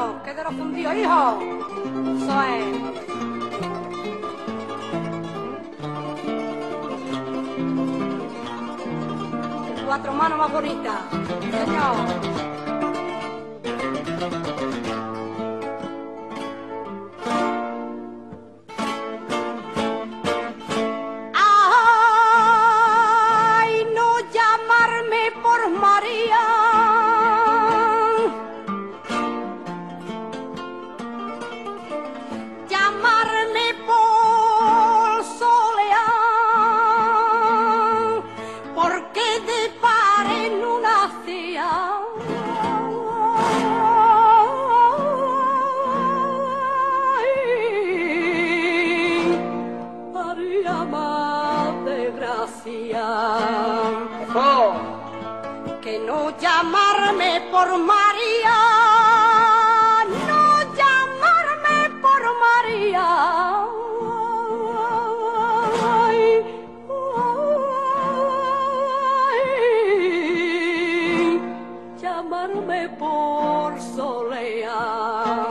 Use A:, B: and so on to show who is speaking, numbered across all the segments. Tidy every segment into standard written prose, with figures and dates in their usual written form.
A: hijo, que te lo fundió, hijo. Eso es. Cuatro manos más bonitas, señor. Que no llamarme por María, no llamarme por María. Ay, ay, llamarme por Soleá.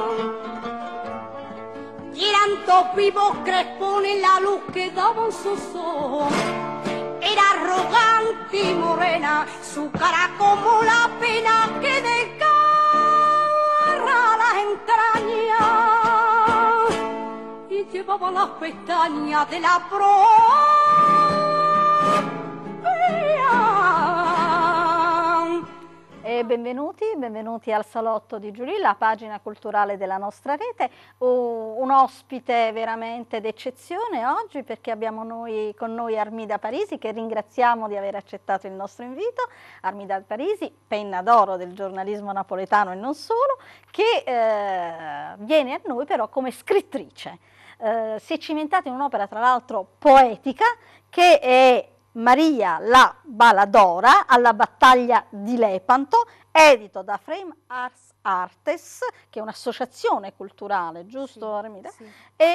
A: Y eran dos vivos crespones la luz que daban sus ojos. Era arrogante y morena, su cara como la pena que desgarra las entrañas, y llevaba las pestañas de la
B: benvenuti al salotto di Giulì, la pagina culturale della nostra rete. Un ospite veramente d'eccezione oggi, perché abbiamo con noi Armida Parisi, che ringraziamo di aver accettato il nostro invito. Armida Parisi, penna d'oro del giornalismo napoletano e non solo, che viene a noi però come scrittrice. Si è cimentata in un'opera tra l'altro poetica, che è Maria la Baladora alla battaglia di Lepanto, edito da Frame Arts Artes, che è un'associazione culturale, giusto, sì, Armida? Sì.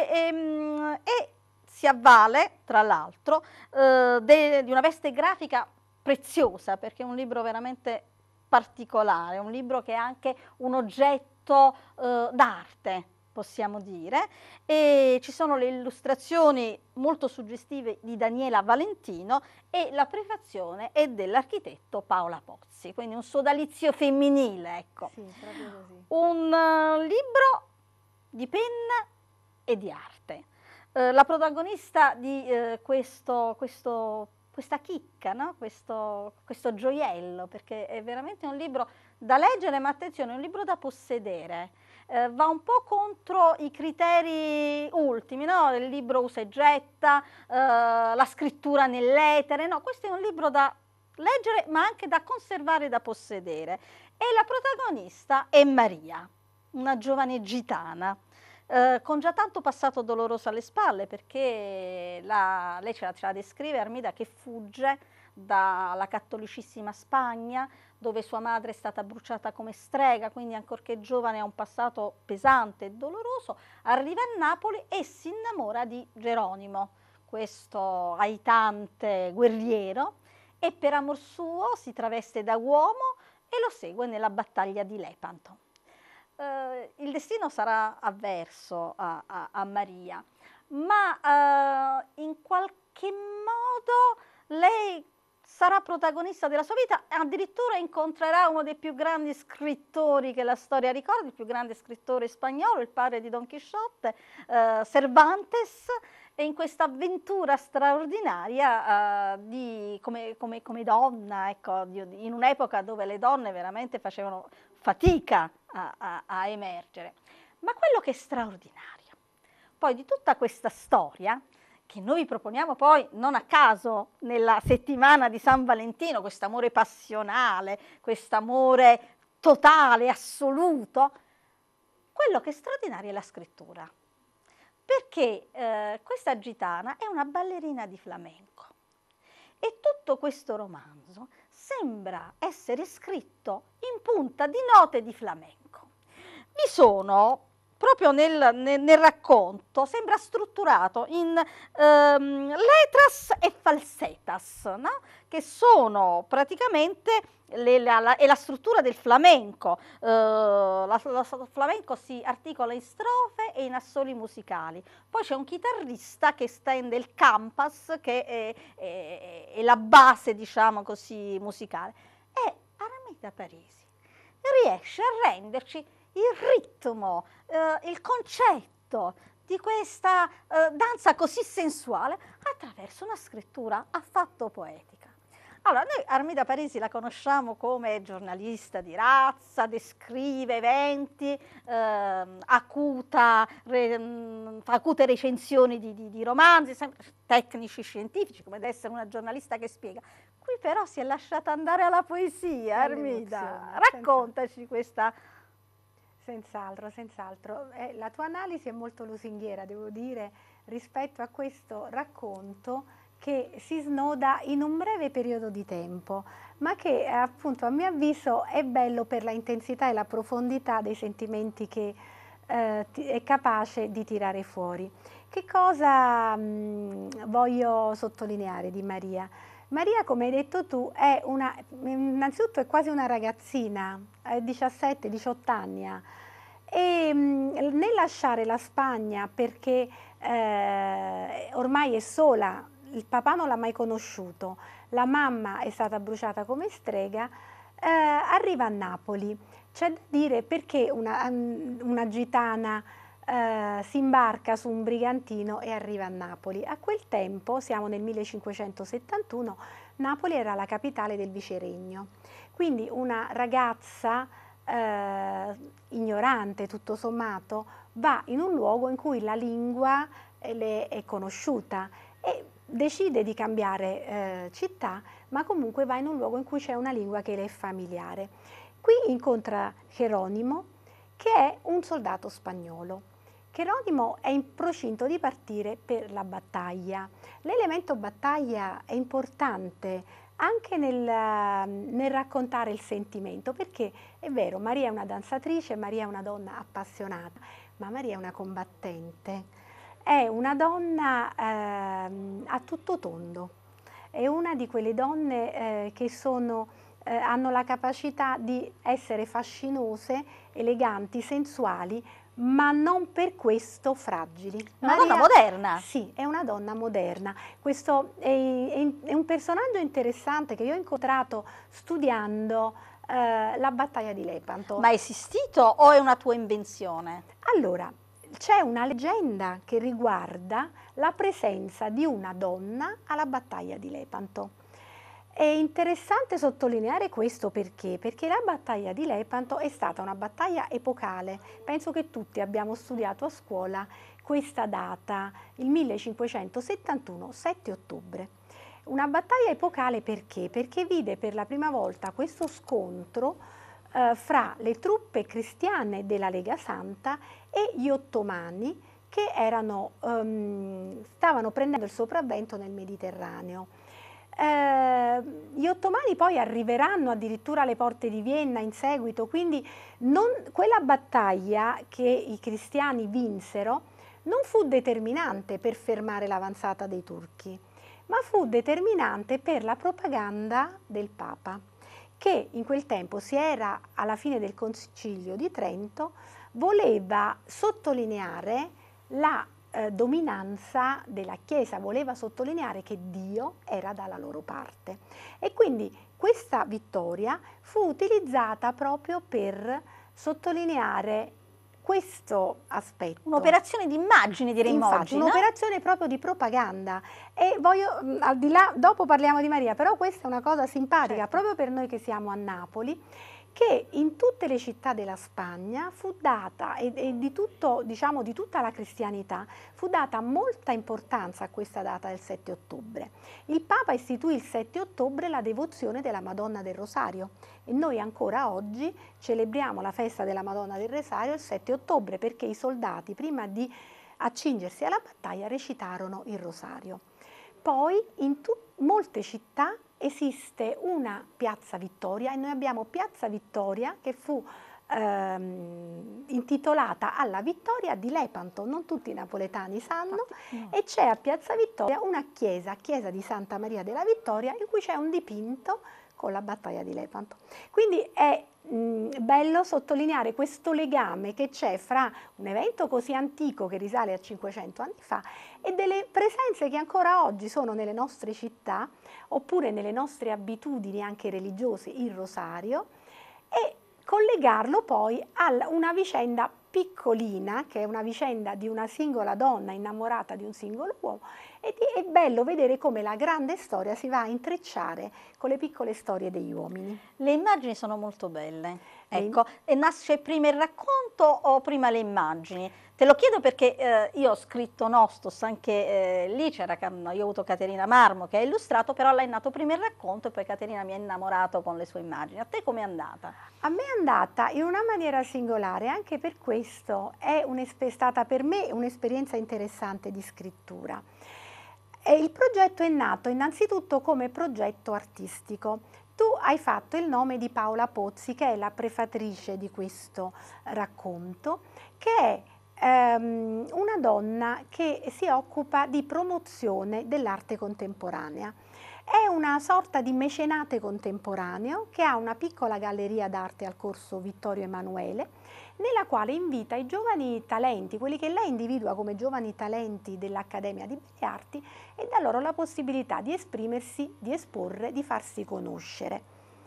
B: E si avvale, tra l'altro, di una veste grafica preziosa, perché è un libro veramente particolare, un libro che è anche un oggetto d'arte, possiamo dire, e ci sono le illustrazioni molto suggestive di Daniela Valentino e la prefazione è dell'architetto Paola Pozzi, quindi un sodalizio femminile, ecco. Sì, proprio così. Un libro di penna e di arte. La protagonista di questa chicca, no? questo gioiello, perché è veramente un libro da leggere, ma attenzione, è un libro da possedere. Va un po' contro i criteri ultimi, no? Il libro usa e getta, la scrittura nell'etere, no? Questo è un libro da leggere, ma anche da conservare e da possedere. E la protagonista è Maria, una giovane gitana, con già tanto passato doloroso alle spalle, perché lei ce la descrive, Armida, che fugge dalla cattolicissima Spagna, dove sua madre è stata bruciata come strega, quindi ancorché giovane ha un passato pesante e doloroso, arriva a Napoli e si innamora di Geronimo, questo aitante guerriero, e per amor suo si traveste da uomo e lo segue nella battaglia di Lepanto. Il destino sarà avverso a Maria, ma in qualche modo lei sarà protagonista della sua vita, addirittura incontrerà uno dei più grandi scrittori che la storia ricorda, il più grande scrittore spagnolo, il padre di Don Chisciotte, Cervantes, e in questa avventura straordinaria come donna, ecco, in un'epoca dove le donne veramente facevano fatica a emergere. Ma quello che è straordinario poi di tutta questa storia, che noi proponiamo poi non a caso nella settimana di San Valentino, quest'amore passionale, quest'amore totale, assoluto, quello che è straordinario è la scrittura, perché questa gitana è una ballerina di flamenco e tutto questo romanzo sembra essere scritto in punta di note di flamenco. Vi sono proprio nel racconto sembra strutturato in letras e falsetas, no? Che sono praticamente è la struttura del flamenco. Il flamenco si articola in strofe e in assoli musicali. Poi c'è un chitarrista che stende il campas, che è la base, diciamo così, musicale. E Armida Parisi riesce a renderci il ritmo, il concetto di questa danza così sensuale attraverso una scrittura affatto poetica. Allora, noi Armida Parisi la conosciamo come giornalista di razza, descrive eventi, fa acute recensioni di romanzi, tecnici, scientifici, come deve essere una giornalista che spiega. Qui però si è lasciata andare alla poesia, Armida. Raccontaci questa.
C: Senz'altro, senz'altro. La tua analisi è molto lusinghiera, devo dire, rispetto a questo racconto che si snoda in un breve periodo di tempo, ma che appunto a mio avviso è bello per la intensità e la profondità dei sentimenti che è capace di tirare fuori. Che cosa voglio sottolineare di Maria? Maria, come hai detto tu, innanzitutto è quasi una ragazzina, ha 17-18 anni e nel lasciare la Spagna perché ormai è sola, il papà non l'ha mai conosciuto, la mamma è stata bruciata come strega, arriva a Napoli. C'è da dire perché una gitana si imbarca su un brigantino e arriva a Napoli. A quel tempo, siamo nel 1571, Napoli era la capitale del viceregno. Quindi una ragazza ignorante, tutto sommato, va in un luogo in cui la lingua le è conosciuta e decide di cambiare città, ma comunque va in un luogo in cui c'è una lingua che le è familiare. Qui incontra Geronimo, che è un soldato spagnolo. Geronimo è in procinto di partire per la battaglia. L'elemento battaglia è importante anche nel raccontare il sentimento, perché è vero, Maria è una danzatrice, Maria è una donna appassionata, ma Maria è una combattente, è una donna a tutto tondo, è una di quelle donne che hanno la capacità di essere fascinose, eleganti, sensuali, ma non per questo fragili.
B: È una donna moderna.
C: Sì, è una donna moderna. Questo è un personaggio interessante che io ho incontrato studiando la battaglia di Lepanto.
B: Ma è esistito o è una tua invenzione?
C: Allora, c'è una leggenda che riguarda la presenza di una donna alla battaglia di Lepanto. È interessante sottolineare questo perché la battaglia di Lepanto è stata una battaglia epocale. Penso che tutti abbiamo studiato a scuola questa data, il 1571, 7 ottobre. Una battaglia epocale perché? Perché vide per la prima volta questo scontro fra le truppe cristiane della Lega Santa e gli ottomani che stavano prendendo il sopravvento nel Mediterraneo. Gli ottomani poi arriveranno addirittura alle porte di Vienna in seguito, quindi quella battaglia che i cristiani vinsero non fu determinante per fermare l'avanzata dei turchi, ma fu determinante per la propaganda del Papa, che in quel tempo alla fine del Concilio di Trento, voleva sottolineare la dominanza della Chiesa, voleva sottolineare che Dio era dalla loro parte. E quindi questa vittoria fu utilizzata proprio per sottolineare questo aspetto.
B: Un'operazione di immagini, direi.
C: Infatti, un'operazione proprio di propaganda. E al di là, dopo parliamo di Maria, però questa è una cosa simpatica, certo, proprio per noi che siamo a Napoli, che in tutte le città della Spagna fu data, e di tutta la cristianità, fu data molta importanza a questa data del 7 ottobre. Il Papa istituì il 7 ottobre la devozione della Madonna del Rosario e noi ancora oggi celebriamo la festa della Madonna del Rosario il 7 ottobre perché i soldati prima di accingersi alla battaglia recitarono il Rosario. Poi in molte città esiste una Piazza Vittoria e noi abbiamo Piazza Vittoria che fu intitolata alla vittoria di Lepanto, non tutti i napoletani sanno,
B: no.
C: e c'è a Piazza Vittoria una chiesa di Santa Maria della Vittoria, in cui c'è un dipinto con la battaglia di Lepanto. Quindi è bello sottolineare questo legame che c'è fra un evento così antico che risale a 500 anni fa e delle presenze che ancora oggi sono nelle nostre città oppure nelle nostre abitudini anche religiose, il rosario, e collegarlo poi a una vicenda piccolina, che è una vicenda di una singola donna innamorata di un singolo uomo, ed è bello vedere come la grande storia si va a intrecciare con le piccole storie degli uomini.
B: Le immagini sono molto belle, ecco, e nasce prima il racconto o prima le immagini? Te lo chiedo perché io ho scritto Nostos, anche lì c'era, io ho avuto Caterina Marmo che ha illustrato, però lei è nato prima il racconto e poi Caterina mi ha innamorato con le sue immagini. A te com'è andata?
C: A me è andata in una maniera singolare, anche per questo è stata per me un'esperienza interessante di scrittura. E il progetto è nato innanzitutto come progetto artistico. Tu hai fatto il nome di Paola Pozzi, che è la prefatrice di questo racconto, che è una donna che si occupa di promozione dell'arte contemporanea. È una sorta di mecenate contemporaneo che ha una piccola galleria d'arte al Corso Vittorio Emanuele, nella quale invita i giovani talenti, quelli che lei individua come giovani talenti dell'Accademia di Belle Arti, e dà loro la possibilità di esprimersi, di esporre, di farsi conoscere.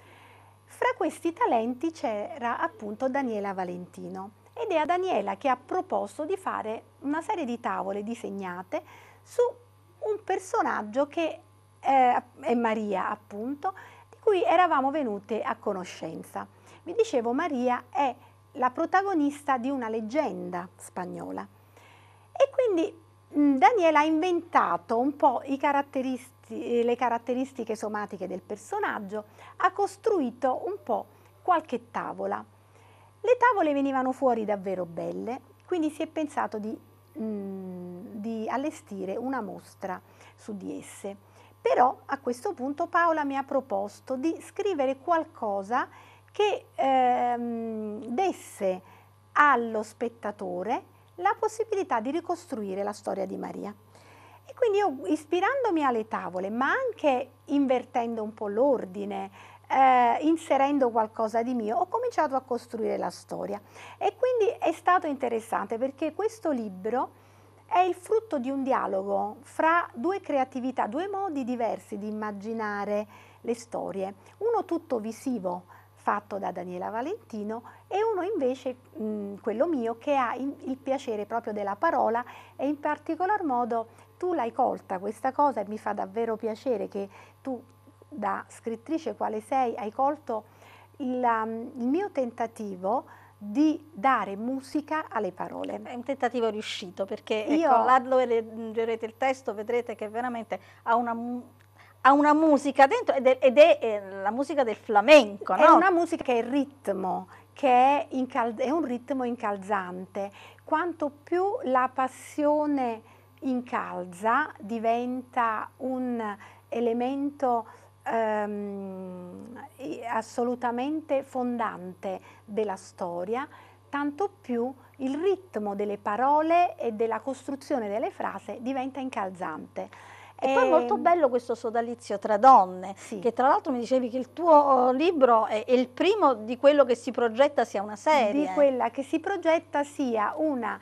C: Fra questi talenti c'era appunto Daniela Valentino, ed è a Daniela che ha proposto di fare una serie di tavole disegnate su un personaggio che è Maria, appunto, di cui eravamo venute a conoscenza. Vi dicevo, Maria è la protagonista di una leggenda spagnola e quindi Daniela ha inventato un po' le caratteristiche somatiche del personaggio, ha costruito un po' qualche tavola. Le tavole venivano fuori davvero belle, quindi si è pensato di allestire una mostra su di esse. Però a questo punto Paola mi ha proposto di scrivere qualcosa che desse allo spettatore la possibilità di ricostruire la storia di Maria. E quindi io, ispirandomi alle tavole, ma anche invertendo un po' l'ordine, inserendo qualcosa di mio, ho cominciato a costruire la storia. E quindi è stato interessante perché questo libro è il frutto di un dialogo fra due creatività, due modi diversi di immaginare le storie. Uno tutto visivo, fatto da Daniela Valentino, e uno invece, quello mio, che ha il piacere proprio della parola, e in particolar modo tu l'hai colta questa cosa e mi fa davvero piacere che tu, da scrittrice quale sei, hai colto il mio tentativo di dare musica alle parole.
B: È un tentativo riuscito perché ecco, là dove leggerete il testo vedrete che veramente ha una musica dentro ed è la musica del flamenco, no?
C: È una musica che è il ritmo, che è un ritmo incalzante. Quanto più la passione incalza, diventa un elemento assolutamente fondante della storia, tanto più il ritmo delle parole e della costruzione delle frasi diventa incalzante.
B: E poi molto bello questo sodalizio tra donne,
C: sì,
B: che tra l'altro mi dicevi che il tuo libro è il primo di quello che si progetta sia una serie.
C: Di quella che si progetta sia una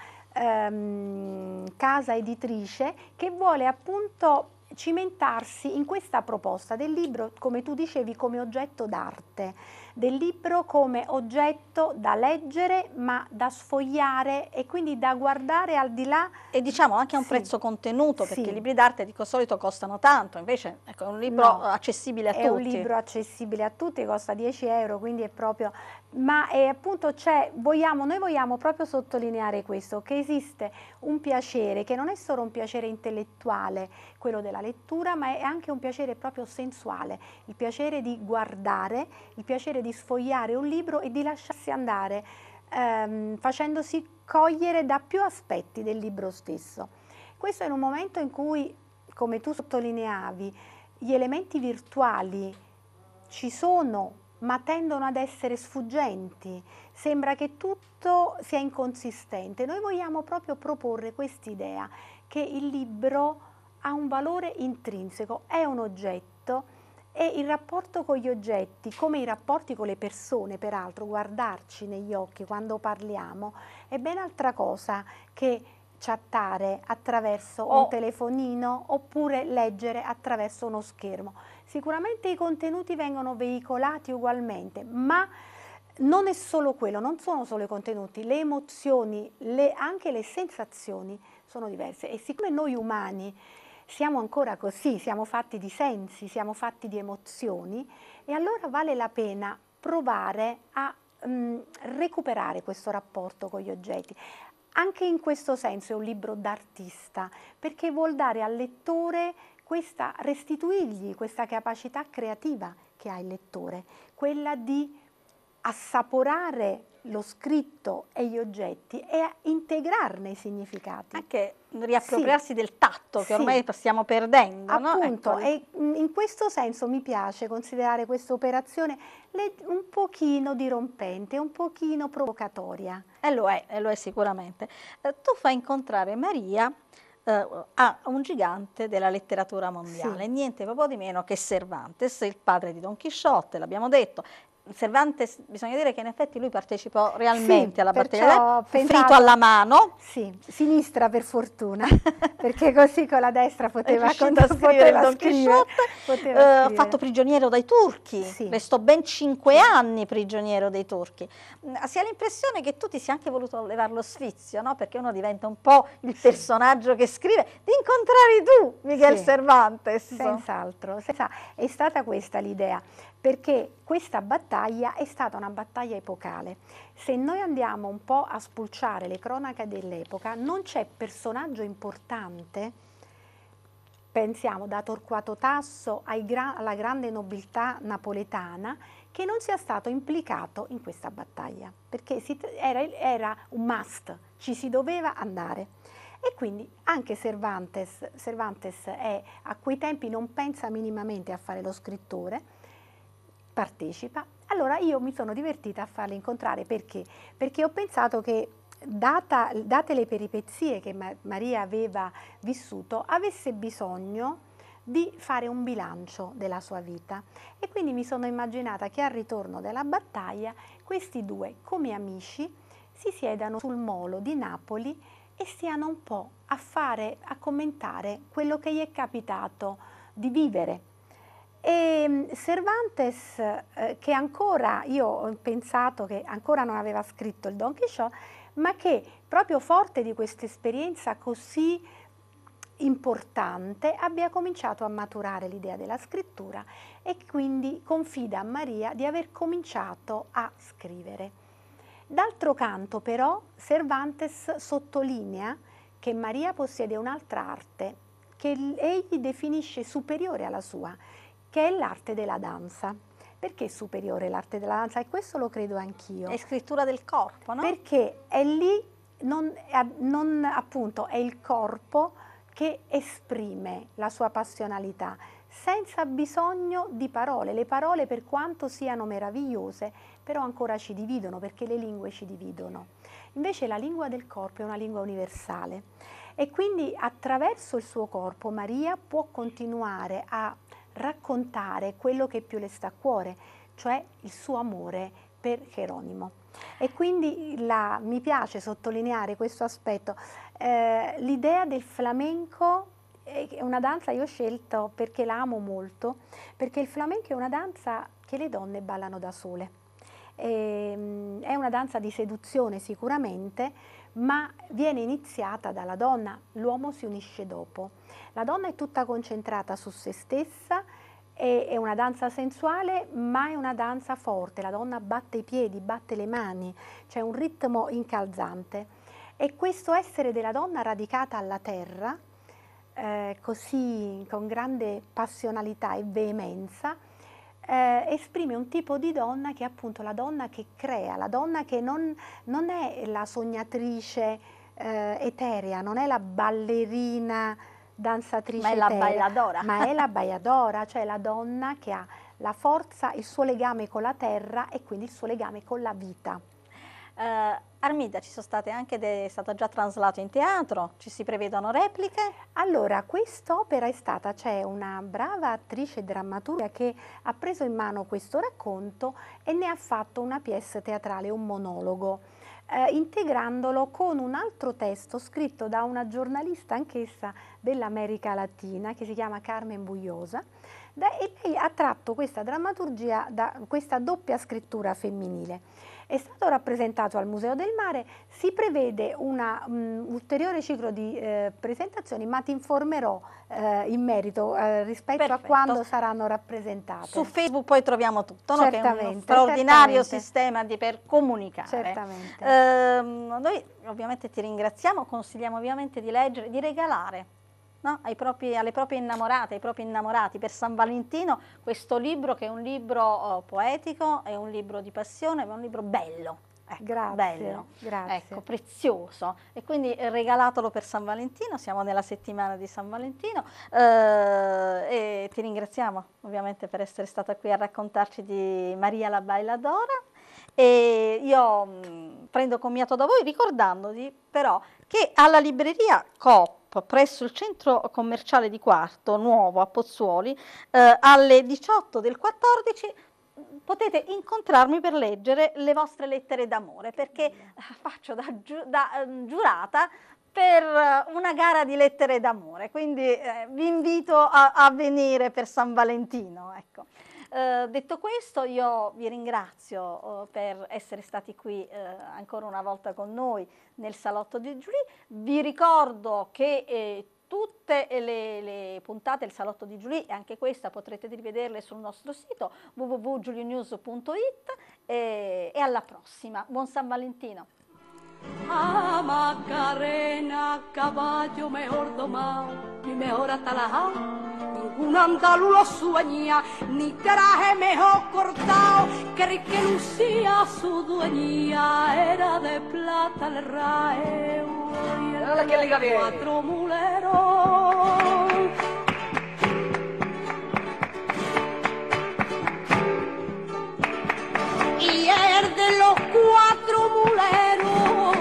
C: casa editrice che vuole appunto cimentarsi in questa proposta del libro, come tu dicevi, come oggetto d'arte, del libro come oggetto da leggere ma da sfogliare e quindi da guardare al di là.
B: E diciamo anche a un prezzo contenuto, perché i libri d'arte di solito costano tanto, invece ecco, è un libro accessibile a tutti.
C: È un libro accessibile a tutti, costa 10 euro, quindi è proprio, ma è appunto noi vogliamo proprio sottolineare questo, che esiste un piacere che non è solo un piacere intellettuale, quello della lettura, ma è anche un piacere proprio sensuale, il piacere di guardare, il piacere di sfogliare un libro e di lasciarsi andare, facendosi cogliere da più aspetti del libro stesso. Questo è in un momento in cui, come tu sottolineavi, gli elementi virtuali ci sono ma tendono ad essere sfuggenti, sembra che tutto sia inconsistente. Noi vogliamo proprio proporre quest'idea che il libro ha un valore intrinseco, è un oggetto e il rapporto con gli oggetti, come i rapporti con le persone, peraltro, guardarci negli occhi quando parliamo, è ben altra cosa che chattare attraverso un telefonino oppure leggere attraverso uno schermo. Sicuramente i contenuti vengono veicolati ugualmente, ma non è solo quello, non sono solo i contenuti, le emozioni, anche le sensazioni sono diverse. E siccome noi umani siamo ancora così, siamo fatti di sensi, siamo fatti di emozioni, e allora vale la pena provare a recuperare questo rapporto con gli oggetti. Anche in questo senso è un libro d'artista, perché vuol dare al lettore restituirgli questa capacità creativa che ha il lettore, quella di assaporare lo scritto e gli oggetti e a integrarne i significati.
B: Anche riappropriarsi del tatto che ormai stiamo perdendo.
C: Appunto,
B: no? Ecco.
C: E in questo senso mi piace considerare questa operazione un pochino dirompente, un pochino provocatoria.
B: E lo è sicuramente. Tu fai incontrare Maria a un gigante della letteratura mondiale, niente proprio di meno che Cervantes, il padre di Don Chisciotte, l'abbiamo detto. Cervantes, bisogna dire che in effetti lui partecipò realmente alla battaglia, fu ferito alla mano.
C: Sì, sinistra per fortuna, perché così con la destra poteva
B: scrivere Don Chisciotte, fatto prigioniero dai turchi, restò ben 5 anni prigioniero dei turchi. Si ha l'impressione che tu ti sia anche voluto levare lo sfizio, no? Perché uno diventa un po' il personaggio che scrive, di incontrare tu Miguel Cervantes.
C: Senz'altro, è stata questa l'idea, perché questa battaglia è stata una battaglia epocale. Se noi andiamo un po' a spulciare le cronache dell'epoca, non c'è personaggio importante, pensiamo da Torquato Tasso alla grande nobiltà napoletana, che non sia stato implicato in questa battaglia, perché era un must, ci si doveva andare. E quindi anche Cervantes a quei tempi non pensa minimamente a fare lo scrittore, partecipa. Allora io mi sono divertita a farle incontrare, perché? Perché ho pensato che, date le peripezie che Maria aveva vissuto, avesse bisogno di fare un bilancio della sua vita, e quindi mi sono immaginata che al ritorno della battaglia questi due, come amici, si siedano sul molo di Napoli e stiano un po' a commentare quello che gli è capitato di vivere. E Cervantes, che ancora, io ho pensato che ancora non aveva scritto il Don Chisciotte, ma che proprio forte di questa esperienza così importante abbia cominciato a maturare l'idea della scrittura, e quindi confida a Maria di aver cominciato a scrivere. D'altro canto però Cervantes sottolinea che Maria possiede un'altra arte che egli definisce superiore alla sua, che è l'arte della danza. Perché è superiore l'arte della danza? E questo lo credo anch'io.
B: È scrittura del corpo, no?
C: Perché è lì, appunto, è il corpo che esprime la sua passionalità, senza bisogno di parole. Le parole, per quanto siano meravigliose, però ancora ci dividono, perché le lingue ci dividono. Invece la lingua del corpo è una lingua universale, e quindi attraverso il suo corpo Maria può continuare a raccontare quello che più le sta a cuore, cioè il suo amore per Geronimo. E quindi mi piace sottolineare questo aspetto. L'idea del flamenco è una danza, io ho scelto perché la amo molto, perché il flamenco è una danza che le donne ballano da sole. È una danza di seduzione sicuramente, ma viene iniziata dalla donna, l'uomo si unisce dopo. La donna è tutta concentrata su se stessa, è una danza sensuale, ma è una danza forte. La donna batte i piedi, batte le mani, c'è un ritmo incalzante. E questo essere della donna radicata alla terra, così con grande passionalità e veemenza, esprime un tipo di donna che è appunto la donna che crea, la donna che non è la sognatrice eterea, non è la ballerina danzatrice
B: ma è
C: eterea,
B: la bailadora.
C: ma è la bailadora, cioè la donna che ha la forza, il suo legame con la terra e quindi il suo legame con la vita.
B: Armida, ci sono state anche, è stato già traslato in teatro, ci si prevedono repliche?
C: Allora, quest'opera è stata, c'è una brava attrice drammaturga che ha preso in mano questo racconto e ne ha fatto una pièce teatrale, un monologo, integrandolo con un altro testo scritto da una giornalista anch'essa dell'America Latina che si chiama Carmen Bugliosa, e lei ha tratto questa drammaturgia da questa doppia scrittura femminile. È stato rappresentato al Museo del Mare, si prevede un ulteriore ciclo di presentazioni, ma ti informerò in merito rispetto a quando saranno rappresentate.
B: Su Facebook poi troviamo tutto, no?
C: Certamente,
B: che è uno straordinario
C: certamente.
B: sistema per comunicare.
C: Certamente.
B: Noi ovviamente ti ringraziamo, consigliamo ovviamente di leggere, di regalare, no? Alle proprie innamorate, ai propri innamorati per San Valentino questo libro, che è un libro poetico, è un libro di passione, è un libro bello. Ecco,
C: Grazie,
B: bello,
C: grazie.
B: ecco, prezioso, e quindi regalatelo per San Valentino. Siamo nella settimana di San Valentino e ti ringraziamo ovviamente per essere stata qui a raccontarci di Maria la Bailadora. E io prendo commiato da voi ricordandoti però che alla libreria Coop presso il centro commerciale di Quarto Nuovo a Pozzuoli alle 18 del 14 potete incontrarmi per leggere le vostre lettere d'amore, perché faccio da giurata per una gara di lettere d'amore, quindi vi invito a venire per San Valentino, ecco. Detto questo, io vi ringrazio per essere stati qui ancora una volta con noi nel salotto di Julie. Vi ricordo che tutte le puntate del salotto di Julie, e anche questa potrete rivederle sul nostro sito www.julienews.it, e alla prossima. Buon San Valentino!
A: A Macarena, caballo mejor domado y mejor atalajado, ningún andaluz lo sueña, ni traje mejor cortado, que el que lucía su dueña era de plata el raeo y el de cuatro muleros. Y el de los cuatro muleros,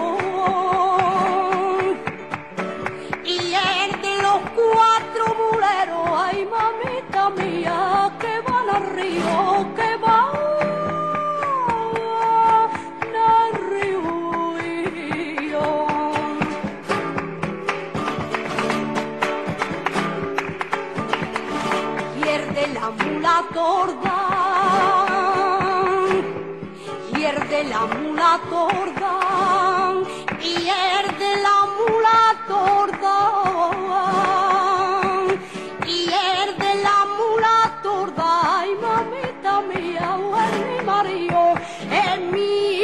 A: y el de los cuatro muleros, ay mamita mía, que van al río, que van al río. Y el de la mula torda, de la mula torda, y el de la mula torda, y el de la mula torda, ay mamita mía, es mi marido, es mi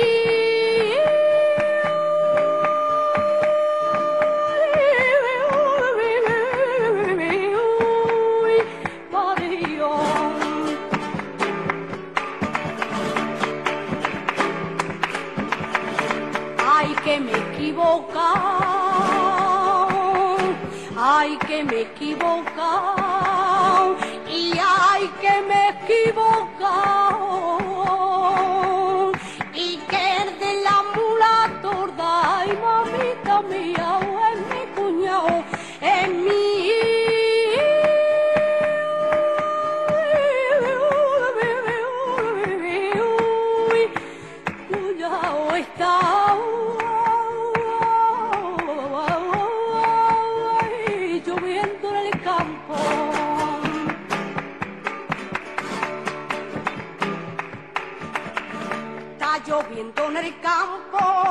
A: que me he equivocado, y ay que me he equivocado, y que el de la mula torda, ay mamita mía, es mi cuñado, es mi cuñado está. Lloviendo en el campo.